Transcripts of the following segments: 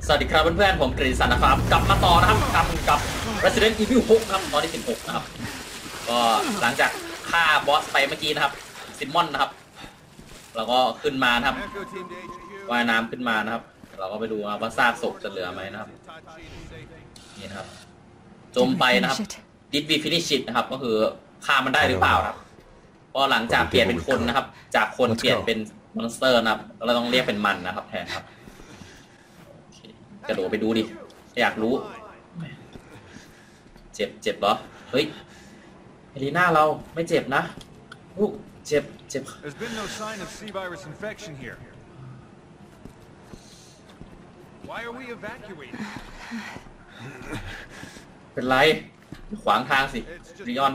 สวัสดีครับเพื่อนๆผมกฤษณนะครับกลับมาต่อนะครับกับ Resident Evil 6ครับตอนที่16นะครับก็หลังจากฆ่าบอสไปเมื่อกี้นะครับซิมมอนนะครับเราก็ขึ้นมานะครับว่ายน้ำขึ้นมานะครับเราก็ไปดูว่าซากศพจะเหลือไหมนะครับนี่นะครับจมไปนะครับ Did we finish it นะครับก็คือฆ่ามันได้หรือเปล่าครับก็หลังจากเปลี่ยนเป็นคนนะครับจากคนเปลี่ยนเป็นมอนสเตอร์นะครับเราต้องเรียกเป็นมันนะครับแทนครับกระโดดไปดูดิอยากรู้เจ็บเหรอเฮ้ยเฮลีน่าเราไม่เจ็บนะลูกเจ็บThere's been no sign of C virus infection here. Why are we evacuating? เป็นไรขวางทางสิริออน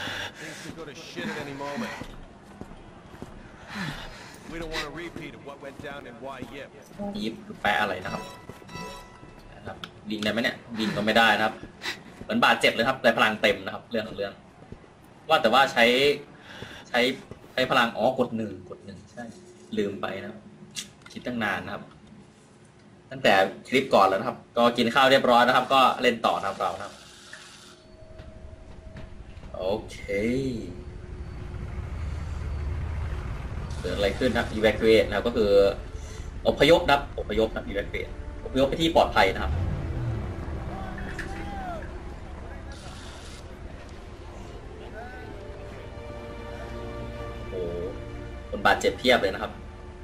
ยิบแปะอะไรนะครับบินได้ไหมเนี่ยบินก็ไม่ได้นะครับเหมือนบาดเจ็บเลยครับแต่พลังเต็มนะครับเรื่องว่าแต่ว่าใช้พลังกดหนึ่งใช่ลืมไปนะครับคิดตั้งนานนะครับตั้งแต่คลิปก่อนแล้วนะครับก็กินข้าวเรียบร้อยนะครับก็เล่นต่อนะครับเราครับโอเคเกิดอะไรขึ้นครับ evacuate นะครับก็คืออพยพนะครับevacuate อพยพไปที่ปลอดภัยนะครับโอ้คนบาดเจ็บเพียบเลยนะครับ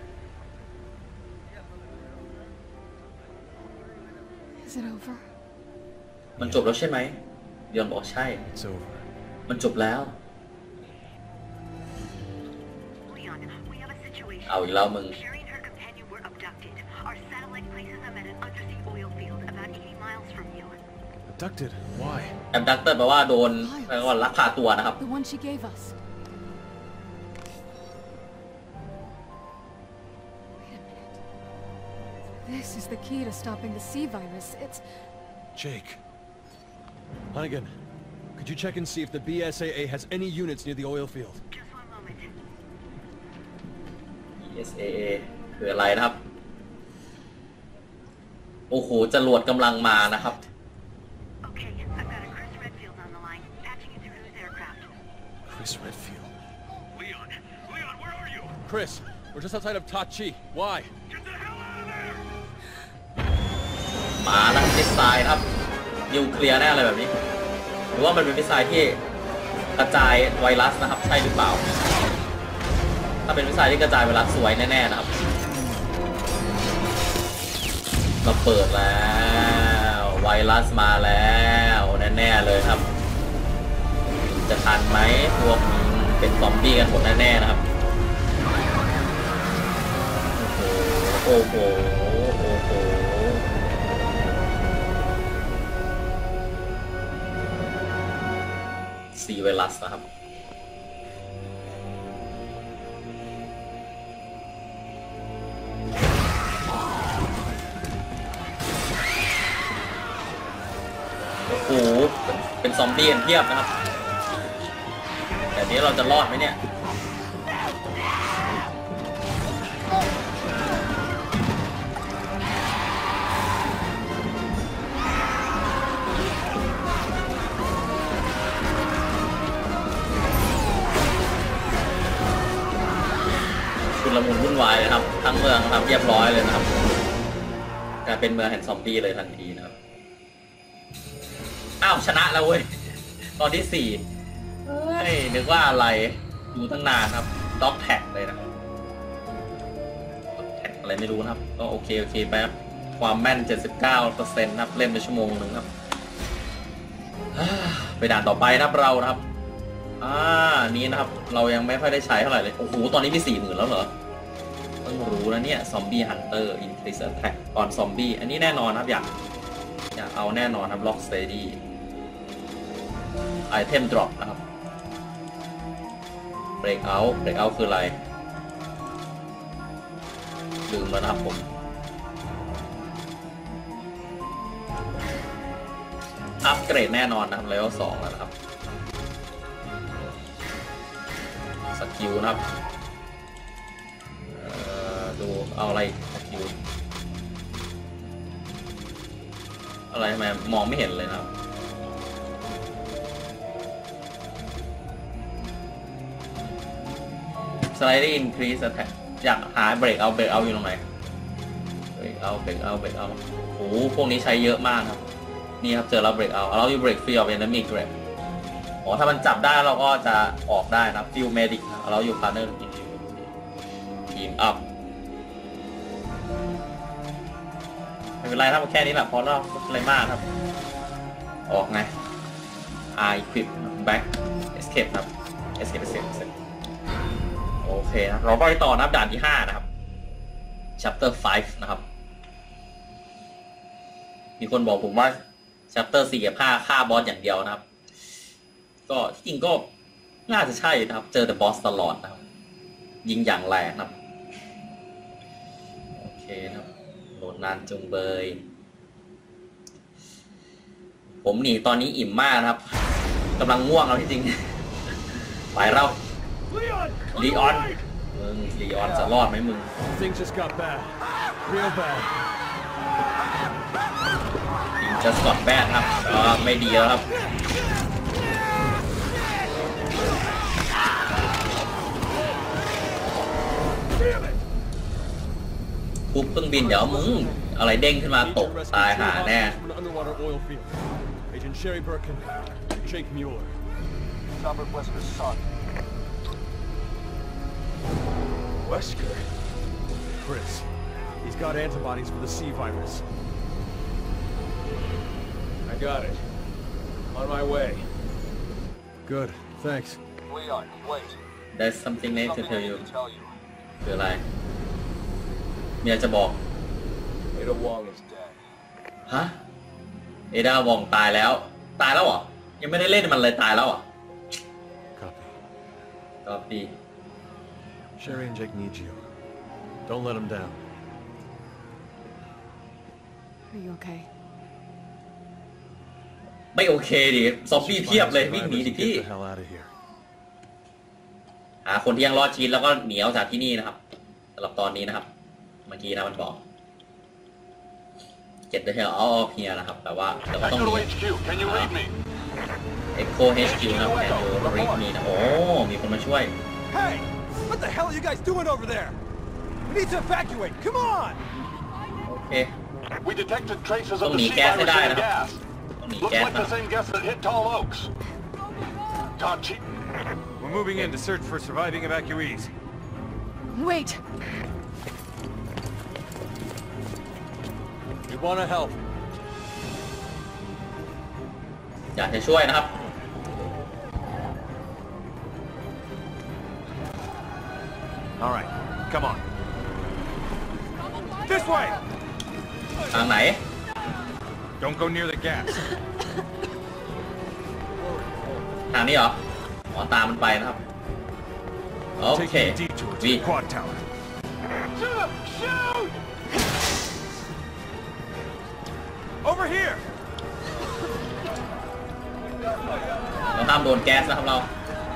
มันจบแล้วใช่ไหมเดียนบอกใช่มันจบแล้วเอาอีกแล้วมึง Abducted? Why? Abducted แปลว่าโดนแปลว่าลักพาตัวนะครับ The one she gave us. Wait a minute. This is the key to stopping the C virus. It's Jake. Hunnigan, could you check and see if the BSAA has any units near the oil field? Just one moment. BSAA คืออะไรนะครับโอ้โหจรวดกำลังมานะครับ Chris Redfield. Leon, where are you? Chris, we're just outside of Tachi. Why? Get the hell out of there! มาแล้วมิสไซล์ครับนิวเคลียร์แน่เลยแบบนี้หรือว่ามันเป็นมิสไซล์ที่กระจายไวรัสนะครับใช่หรือเปล่าถ้าเป็นมิสไซล์ที่กระจายไวรัสสวยแน่ๆนะครับเราเปิดแล้วไวรัสมาแล้วแน่ๆเลยครับจะทันไหมพวกเป็นซอมบี้กันหมดแน่ๆนะครับโอ้โหซีไวรัสนะครับโอ้โหเป็นซอมบี้กันเพียบนะครับแบบนี้เราจะรอดไหมเนี่ยชุลมุนวุ่นวายเลยครับทั้งเมืองครับเรียบร้อยเลยนะครับกลายเป็นเมืองแห่งซอมบี้เลยทันทีนะครับอ้าวชนะแล้วเว้ยตอนที่4นึกว่าอะไรดูตั้งนานครับด็อกแท็กเลยนะครับแท็กอะไรไม่รู้นะครับก็โอเคแป๊บความแม่น 79% นะครับเล่นไปชั่วโมงนึงครับไปด่านต่อไปนะครับเรานะครับนี้นะครับเรายังไม่ค่อยได้ใช้เท่าไหร่เลยโอ้โหตอนนี้มี 40,000 แล้วเหรอเพิ่งรู้นะเนี่ยซอมบี้ฮันเตอร์อินครีสแท็กออนซอมบี้อันนี้แน่นอนครับอยากเอาแน่นอนครับล็อกสเตดี้ไอเทมดรอปนะครับBreakout คืออะไรลืมแล้วนะครับผมอัปเกรดแน่นอนนะครับเลเวล2แล้วนะครับสกิลนะครับดูเอาอะไรสกิลอะไรทำไมมองไม่เห็นเลยนะครับSlightly increase attack อยากหาเบรกเอาอยู่ตรงไหนเบรกเอาโอ้โหพวกนี้ใช้เยอะมากครับนี่ครับเจอเราเบรกเอาเราอยู่เบรกฟรีออฟเอนมิกเรดอ๋อถ้ามันจับได้เราก็จะออกได้นะฟิลเมดิกเราอยู่พาร์เนอร์กินทีมอัพไม่เป็นไรครับแค่นี้แหละพอแล้วอะไรมากครับออกไง equip back escape ครับ escape โอเคนะเราไปต่อนับด่านที่5นะครับ chapter 5นะครับมีคนบอกผมว่า chapter 4 กับ 5ฆ่าบอสอย่างเดียวนะครับก็ที่จริงก็น่าจะใช่นะครับเจอแต่บอสตลอดนะครับยิงอย่างแรงนะครับโอเคนะครับโหลดนานจุงเบยผมหนีตอนนี้อิ่มมากนะครับกำลังง่วงแล้วที่จริงไปเราลีออนลีออนจะรอดไหมมึง Things just got bad. Real bad. ยิงจะสอดแบดครับก็ไม่ดีแล้วครับปุ๊บเครื่องบินเดี๋ยวมึงอะไรเด้งขึ้นมาตกตายหาแน่ Agent Sherry Birkin, Jake Mueller. Robert Wesker's son. Wesker? Chris. He's got antibodies for the C virus. I got it. On my way. Good, thanks. Leon, wait. There's something I need to tell you. คืออะไรเมียจะบอก Ada Wong is dead. ฮะเอดาวองตายแล้วเหรอยังไม่ได้เล่นมันเลยตายแล้วเหรอ Copy. Sherry and Jake need you. Don't let them down. Are you okay? ไม่โอเคดิซอมบี้เพียบเลยวิ่งหนีดิพี่ Get the hell out of here. หาคนที่ยังรอดชีวิตแล้วก็หนีออกจากที่นี่นะครับสำหรับตอนนี้นะครับเมื่อกี้นะมันบอก Get the hell out of here นะครับแต่ว่าเดี๋ยวก็ต้องมี HQ, can you read me? Echo HQ นะครับ Can you read me นะโอ้มีคนมาช่วย Hey! What the hell are you guys doing over there? We need to evacuate! Come on! โอเค We detected traces Don't of the need C gas virus to die, in the huh? gas. Don't need Looks gas, like the huh? same gas that hit Tall Oaks. Tachi. We're moving in to search for surviving evacuees. Wait! We want to help. อยากจะช่วยนะครับ All right, come on. This way! ทางไหน Don't go near the gas. ทางนี้เหรออ๋อตามมันไปนะครับโอเค Taking a detour to the quad tower. Shoot! Shoot! Over here! เราห้ามโดนแก๊สนะครับเรา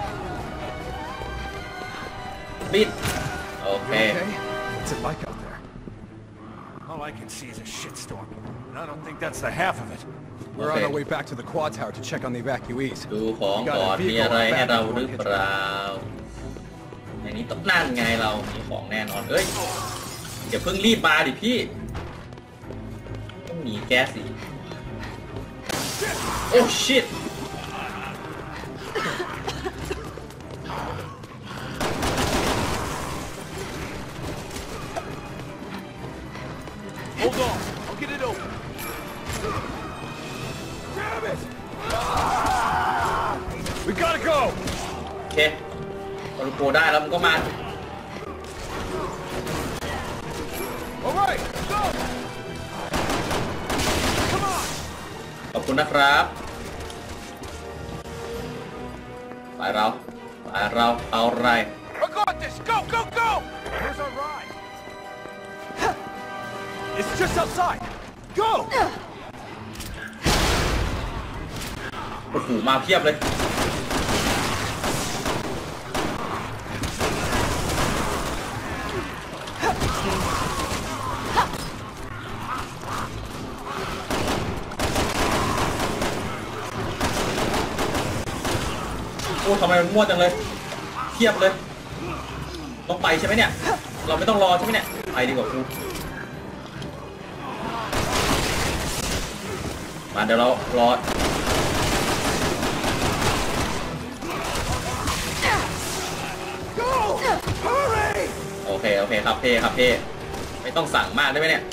ปิดโอเค What's it like out there? All I can see is a shitstorm. And I don't think that's the half of it. We're on our way back to the quad tower to check on the evacuees. ดูของก่อนมีอะไรให้เราหรือเปล่าในนี้ต้องนั่นไงเรามีของแน่นอนเอ้ยเดี๋ยวเพิ่งรีบมาดิพี่ต้องหนีแก๊สสิโอ้ชิต Hold on, I'll get it open. Damn it! We gotta go! โอเคพอรู้โกได้แล้วมันก็มา All right, go! Come on! ขอบคุณนะครับไปเราเอาอะไร I got this! Go, go, go! Here's our ride. It's just outside. Go! โอ้โหมาเพียบเลยอ้ทำไมมันมั่วจังเลยเทียบเลยต้องไปใช่ไหมเนี่ยเราไม่ต้องรอใช่ไหมเนี่ยไปดีกว่ากูมาเดี๋ยวเรารอโอเคครับเพ่ไม่ต้องสั่งมากได้ไหมเนี่ย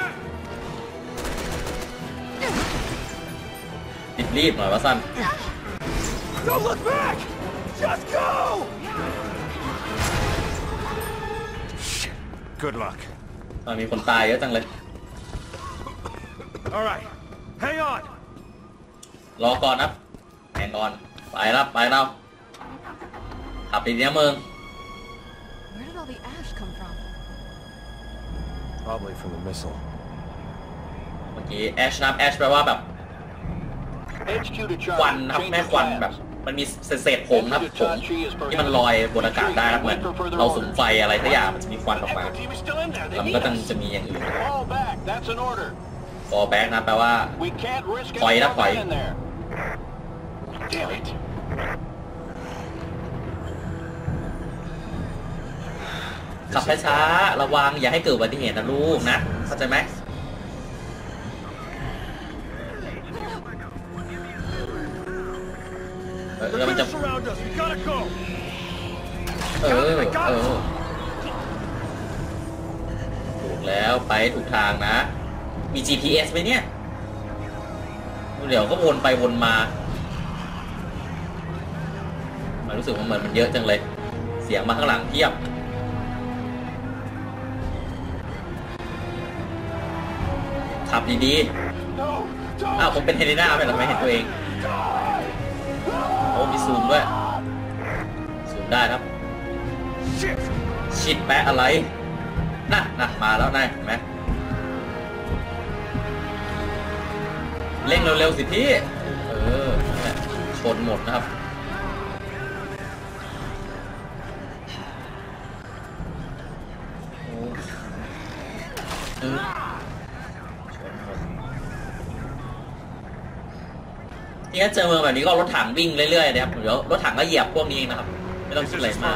รีบหน่อยวะสั้น Don't look back! Just go! Shit. Good luck. ตอนมีคนตายเยอะจังเลย All right. Hang on. รอก่อนนะแหงก่อนไปแล้วขับดีๆนะมึง Where did all the ash come from? Probably from the missile. เมื่อกี้แอชนะแอชแปลว่าแบบควันนะครับแม่ควันแบบมันมีเศษผงนะครับผงที่มันลอยบนอากาศได้ครับเหมือนเราสุมไฟอะไรทั้งอย่างมันจะมีควันออกมาแล้วมันก็จะมีอย่างอื่นfall back นะแปลว่าถอยนะถอยขับช้าๆระวังอย่าให้เกิดอุบัติเหตุนะลูกนะเข้าใจไหมแล้วมันจะถูกแล้วไปถูกทางนะมี GPS ไหมเนี่ยเดี๋ยวก็วนไปวนมามันรู้สึกว่าเหมือนมันเยอะจังเลยเสียงมาข้างหลังเพียบขับดีๆอ้าวผมเป็นเฮเลน่าไปหรอไม่เห็นตัวเองโอ้มีซูมด้วยซูมได้ครับชิดแปะอะไรน่ะมาแล้วนายเห็นไหมเร่งเร็วๆสิพี่ชนหมดนะครับนี่ถ้าเจอเมืองแบบนี้ก็รถถังวิ่งเรื่อยๆนะครับเดี๋ยวรถถังก็เหยียบพวกนี้เองนะครับไม่ต้องคิดอะไรมาก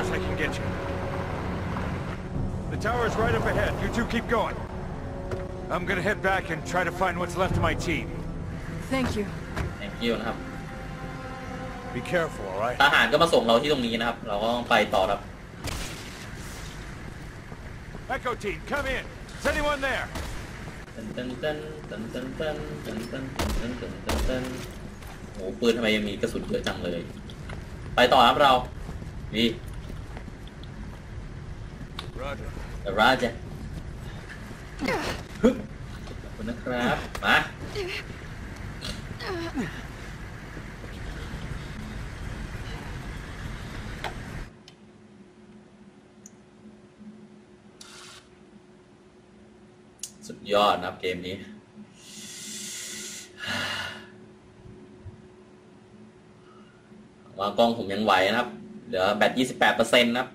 The tower is right up ahead. You two keep going. I'm gonna head back and try to find what's left of my team. Thank you. Thank you นะครับ Be careful, all right? ทหารก็มาส่งเราที่ตรงนี้นะครับเราก็ต้องไปต่อครับ Echo team, come in. Is anyone there? โอ้ปืนทำไมยังมีกระสุนเยอะจังเลยไปต่อครับเราดีราจขอบคุณนะครับมาสุดยอดนะครับเกมนี้วางกล้องผมยังไหวนะครับเหลือแบต 28% นะครับ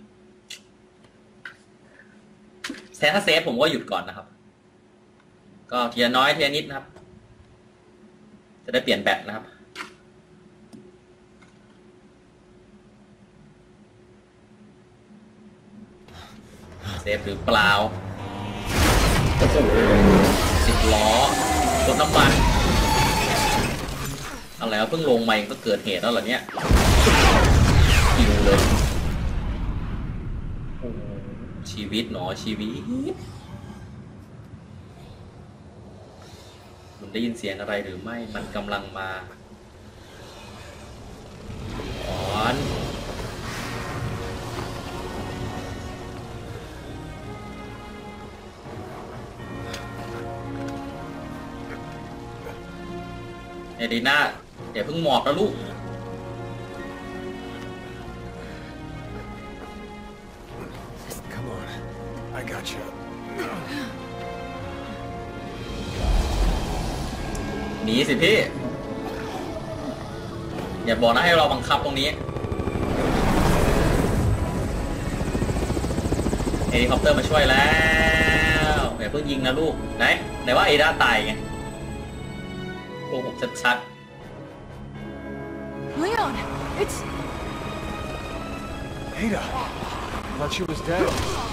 ถ้าเซฟผมก็หยุดก่อนนะครับก็ทีละน้อยทีละนิดนะครับจะได้เปลี่ยนแบตนะครับเซฟหรือเปล่าโอ้โห10 ล้อรถน้ำมันเอาแล้วเพิ่งลงมาก็เกิดเหตุแล้วเหรอเนี่ยคิวเลยชีวิตหนอชีวิตมันได้ยินเสียงอะไรหรือไม่มันกำลังมาอ่อนเอดีน่าเดี๋ยวเพิ่งหมอบนะลูก I got you. หนีสิพี่อย่าบอกนะให้เราบังคับตรงนี้เฮลิคอปเตอร์มาช่วยแล้วอย่าเพิ่งยิงนะลูกไหนว่าเอด้าตายไงโกหกชัด Leon, it's... Ada. I thought she was dead.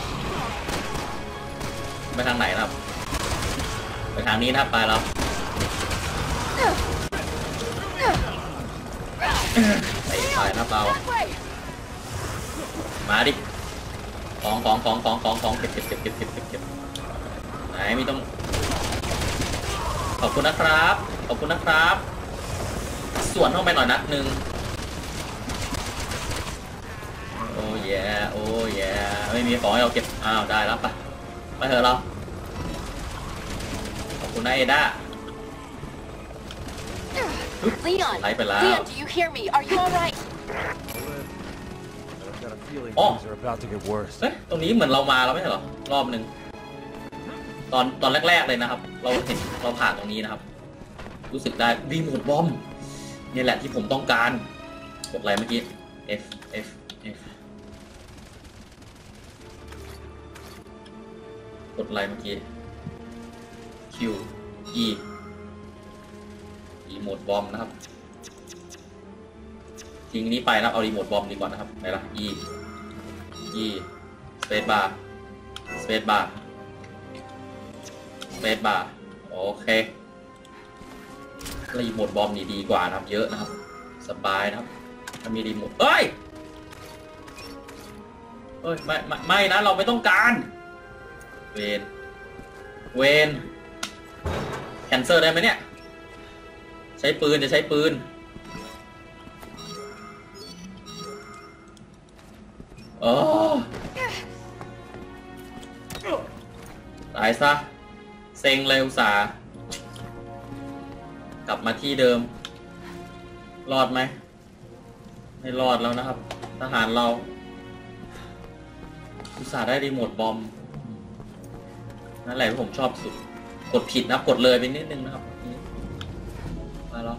ไปทางไหนนะครับไปทางนี้นะครับไปแล้วไปนะครับเรามาดิของเก็บไหนมีต้องขอบคุณนะครับขอบคุณนะครับส่วนเข้าไปหน่อยนัดหนึ่งโอ้ยโอ้ยไม่มีของให้เราเก็บอ้าวได้แล้วไปเถอะเราขอบคุณนะเอด้า Leon, ไล่ไปแล้ว Leon, do you hear me? Are you all right? I've got a feeling Oh. things are about to get worse. เอ๊ะตรงนี้เหมือนเรามาแล้วไม่ใช่เหรอรอบหนึ่งตอนแรกๆเลยนะครับเราเห็นเราผ่านตรงนี้นะครับรู้สึกได้รีโมทบอมนี่แหละที่ผมต้องการกดอะไรเมื่อกี้ F กดอะไรเมื่อกี้ Q E รีโมทบอมนะครับทิ้งนี้ไปนะเอารีโมทบอมดีกว่านะครับไหนล่ะ E Space Bar Space Bar Space Bar โอเครีโมทบอมนี่ดีกว่านะครับเยอะนะครับสบายนะครับถ้ามีรีโมทเอ้ยไม่นะเราไม่ต้องการเวนแคนเซอร์ได้ไหมเนี่ยใช้ปืนจะใช้ปืนโอ้ตายซะเซ็งเลยอุตส่าห์กลับมาที่เดิมรอดไหมไม่รอดแล้วนะครับทหารเราอุตส่าห์ได้รีโมทบอมนั่นแหละที่ผมชอบสุดกดผิดนะกดเลยไปนิดนึงนะครับมาแล้ว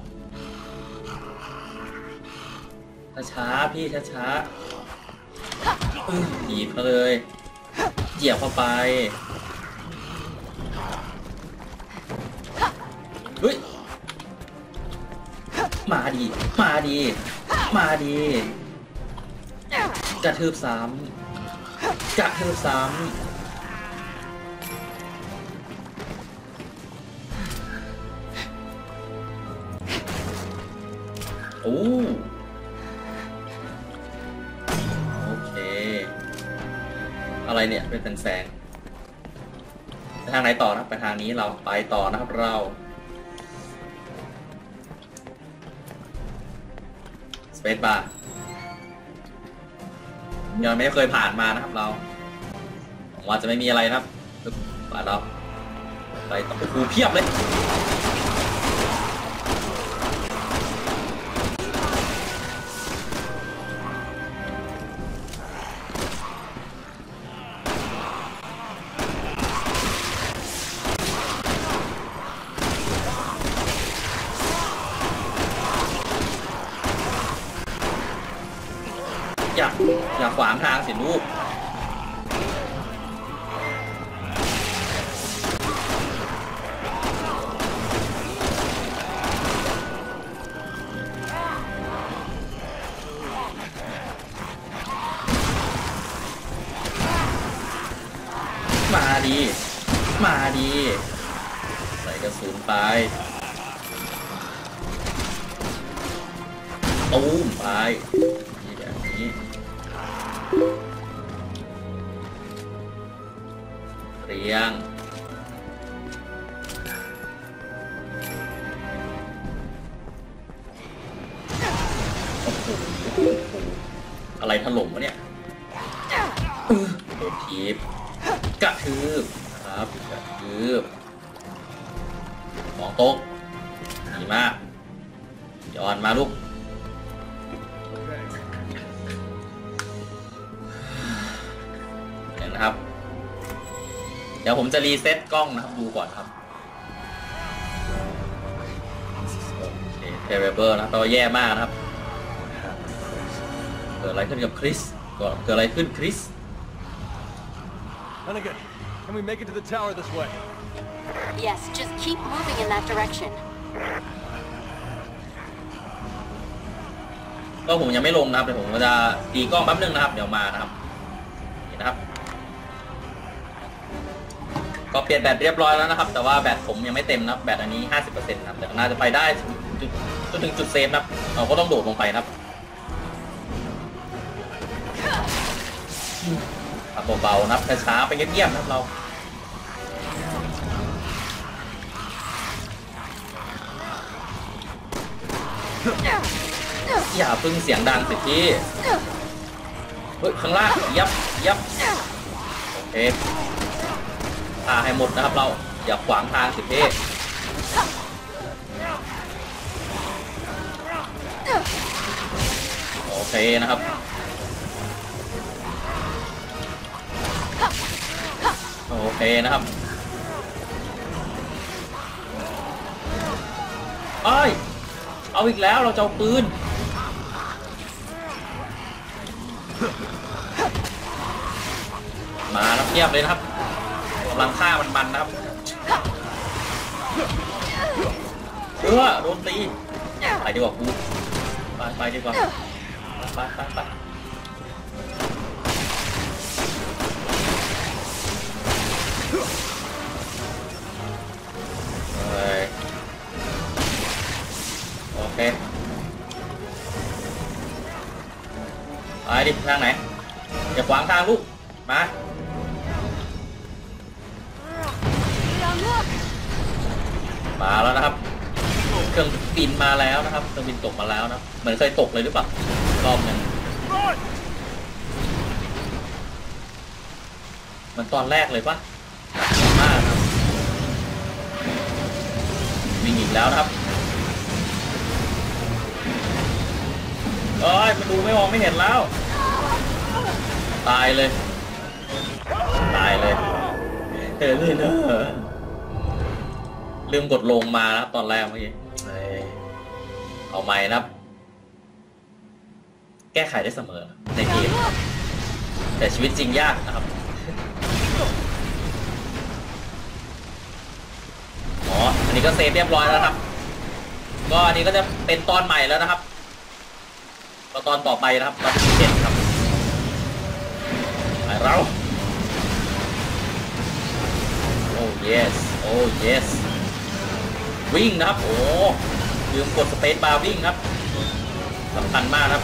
ช้าๆพี่ช้าๆหยีบมาเลยเหยียบเข้าไปเฮ้ยมาดีกระทืบซ้ำโอเคอะไรเนี่ยเป็นแสงไปทางไหนต่อนะไปทางนี้เราไปต่อนะครับเราสเปซบาร์ยังไม่เคยผ่านมานะครับเราหวังว่าจะไม่มีอะไรนะครับป่าเราไปต่อโอ้โหเพียบเลยอย่าขวางทางสิลูกมาดีใส่กระสุนไปตูมไปแบบนี้เรียงโอ้โหอะไรถล่มวะเนี่ยโดนทีบกระทืบครับกระทืบของโต๊ะดีมากย้อนมาลูกนะครับเดี๋ยวผมจะรีเซ็ตกล้องนะครับดูก่อนครับโอเคเทเรเบิลนะตัวแย่มากนะครับเกิดอะไรขึ้นกับคริสเกิดอะไรขึ้นคริส Hunnigan, can we make it to the tower this way? Yes, just keep moving in that direction. ก็ผมยังไม่ลงนะครับเดี๋ยวผมก็จะตีกล้องแป๊บนึงนะครับเดี๋ยวมานะครับนี่นะครับก็เปลี่ยนแบตเรียบร้อยแล้วนะครับแต่ว่าแบตผมยังไม่เต็มนะครับแบตอันนี้ 50% นะครับแต่น่าจะไปได้จนถึงจุดเซฟนะครับเราก็ต้องโดดลงไปนะครับเบาๆนะครับช้าๆไปเงียบๆนะครับเราอย่าพึ่งเสียงดังสิพี่เฮ้ยข้างล่างยับโอเคพาให้หมดนะครับเราอย่าขวางทางสิพี่โอเคนะครับโอเคนะครับเอ้ยเอาอีกแล้วเราจะเอาปืนมาแล้วเทียบเลยนะครับกำลังฆ่ามันนะครับโดนตีไปดีกว่ากูไปดีกว่าไปโอเคไปดิทางไหนอย่าขวางทางลูกมาแล้วนะครับเครื่องบินมาแล้วนะครับเครื่องบินตกมาแล้วนะเหมือนเคยตกเลยหรือเปล่ารอบนึงเหมือนตอนแรกเลยปะมากครับวิ่งอีกแล้วนะครับเอ้ยมันดูไม่มองไม่เห็นแล้วตายเลยเฮ้ยเลยนะลืมกดลงมานะครับตอนแรกเมื่อกี้เอาใหม่นะครับแก้ไขได้เสมอในเกมแต่ชีวิตจริงยากนะครับอันนี้ก็เซฟเรียบร้อยแล้วครับก็อันนี้ก็จะเป็นตอนใหม่แล้วนะครับตอนต่อไปนะครับตอนที่7ครับไปเราโอ้ yes วิ่งนะครับโอ้ลืมกดสเปซบาร์วิ่งครับสำคัญมากครับ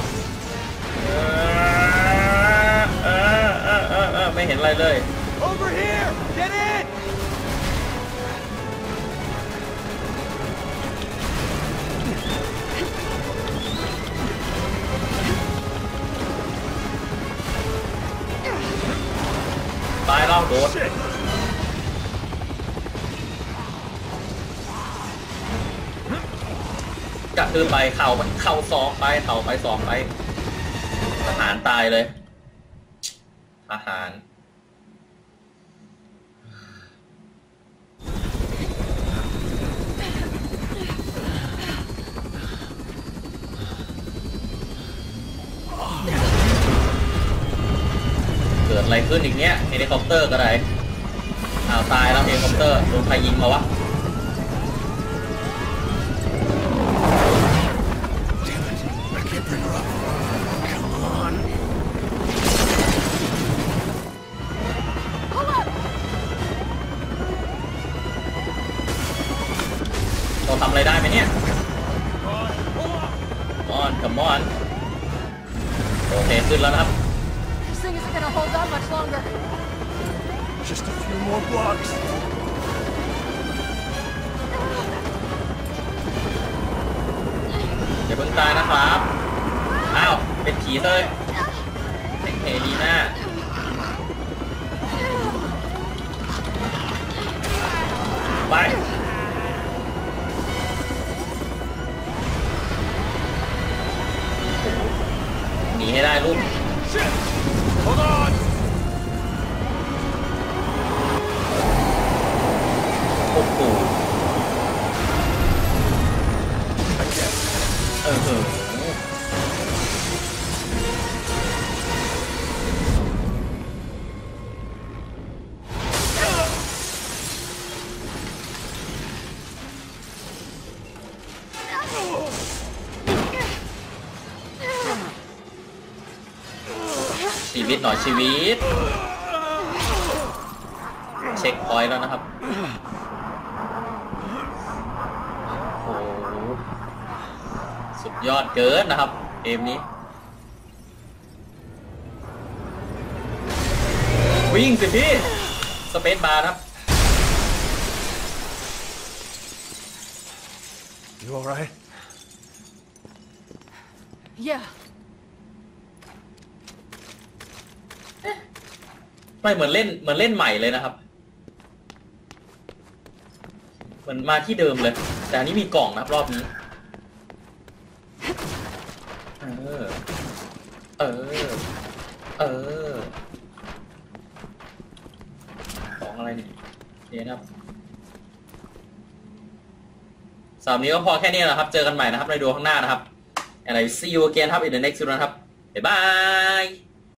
ไม่เห็นอะไรเลย Over here! Get in! ตายแล้วโดดกระทืบไปเข่าสองไปเข่าไปสองไปทหารตายเลยทหารเกิดอะไรขึ้นอีกเนี้ยเฮลิคอปเตอร์ก็ได้ตายแล้วเฮลิคอปเตอร์โดนใครยิงมาวะเราทำอะไรได้ไหมเนี่ยcome on โอเคขึ้นแล้วนะครับ This thing isn't gonna hold on much longer. Just a few more blocks. อย่าเพิ่งตายนะครับอ้าวเป็นผีเลยเป็นเฮลีน่าไปหนีให้ได้ลูก Hold on! โอ้โหชีวิตหน่อยชีวิตเช็คพอยต์แล้วนะครับโอ้สุดยอดเกินนะครับเกมนี้วิ่งสิพี่สเปซบาร์ครับ You all right? Yeah. ไม่เหมือนเล่นใหม่เลยนะครับเหมือนมาที่เดิมเลยแต่อันนี้มีกล่องนะครับรอบนี้ของอะไรเนี่ยโอเคนะครับสำหรับนี้ก็พอแค่นี้นะครับเจอกันใหม่นะครับในดูข้างหน้านะครับอะไร see you again ครับ in the next video นะครับบ๊ายบาย